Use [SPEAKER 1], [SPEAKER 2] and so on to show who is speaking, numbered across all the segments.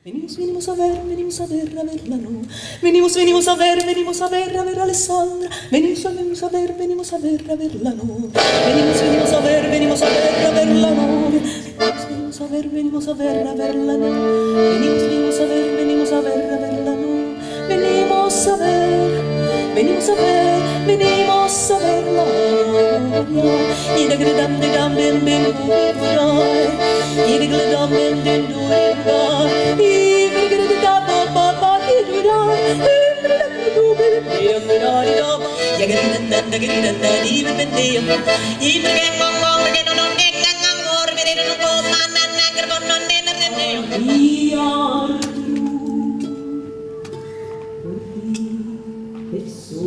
[SPEAKER 1] Venimos a ver, a verla, no. Venimos a ver, a ver a Alessandra. Venimos a ver, a verla, no. Venimos a ver, a verla, no. Venimos a ver, a verla, no. Venimos a ver, a verla, no. Venimos a ver, a verla, no. I de gledam de dam den ben kurai. I de gledam den den durai. I de gledam ba ba di durai. I de gledam di durai da. Ya gledam den da gledam da di ben di. I de gledam mong de no no de ngang ngor be de no ko man nan ger bon non de ne de. I are so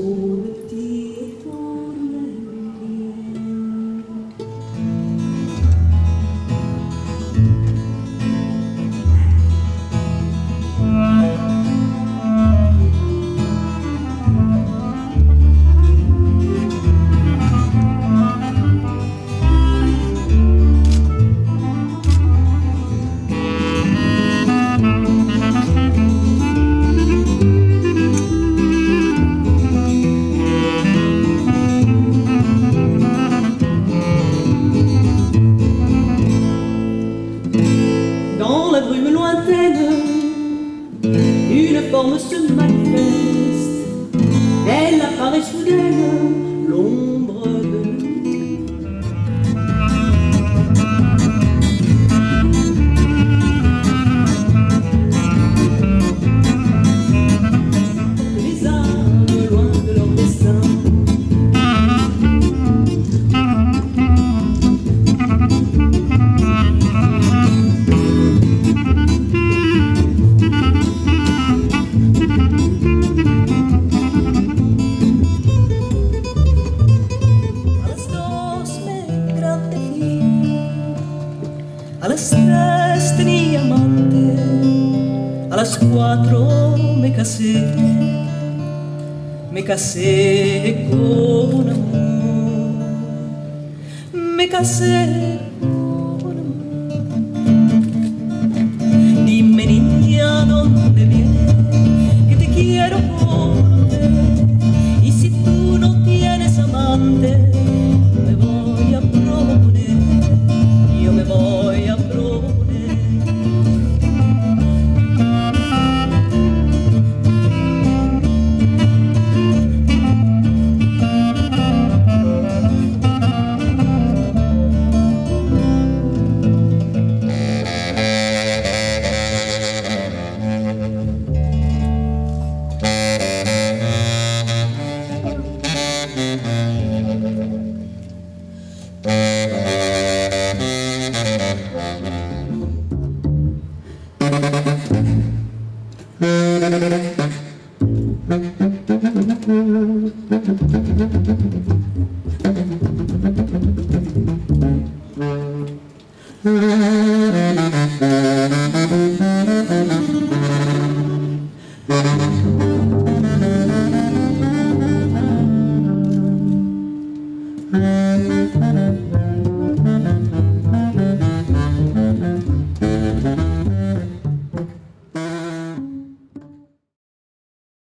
[SPEAKER 1] une forme se manifeste, elle apparaît soudaine, l'ombre de nous. Les âmes loin de leur destin, a las 3 tenía amante, a las 4 me casé con amor, me casé con amor. Dime niña dónde vienes, que te quiero conocer, y si tú no tienes amante, me voy a proponer, yo me voy a proponer.